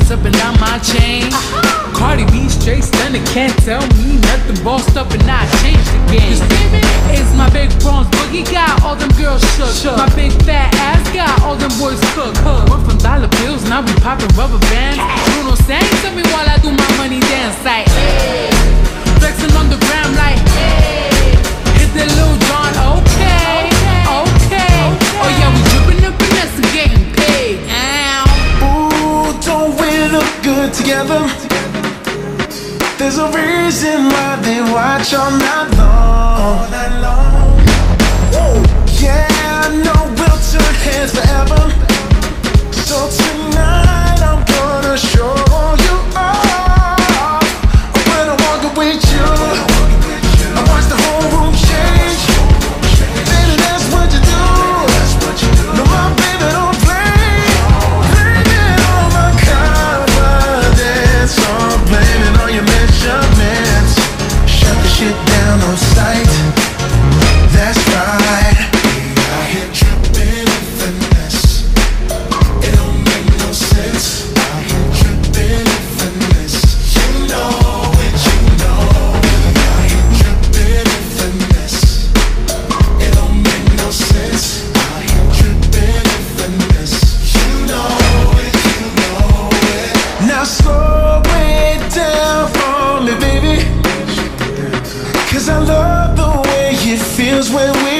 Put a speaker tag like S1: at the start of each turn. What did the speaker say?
S1: diamonds up and down my chain. Cardi B straight stunning, can't tell me nothing. Bossed up and I changed the game. It's my big bronze boogie, got all them girls shook. My big fat ass got all them boys cooked. Went from dollar bills, now we popping rubber bands. Bruno sang to me while I do my money dance like, hey. Flexing on the gram like, hey. Hit the Lil Jon, okay, okay. Oh yeah, we dripping up Finesse and getting paid.
S2: Ooh, don't we look good together? There's a reason why they watch all night long. Yeah, I know we'll turn heads forever. So tonight I'm gonna show you off. When I walk with you, I watch the whole room change. Baby, that's what you do. No, my baby don't play. Blaming all my confidence, I'm blaming all your measurements. Shut the shit down on sight. That's right. We out here dripping in finesse. It don't make no sense. Out here dripping in finesse. You know it, you know it. We out here dripping in finesse. It don't make no sense. Out here dripping in finesse. You know it, you know it. Now slow it down for me, baby. 'Cause I love the way it feels when we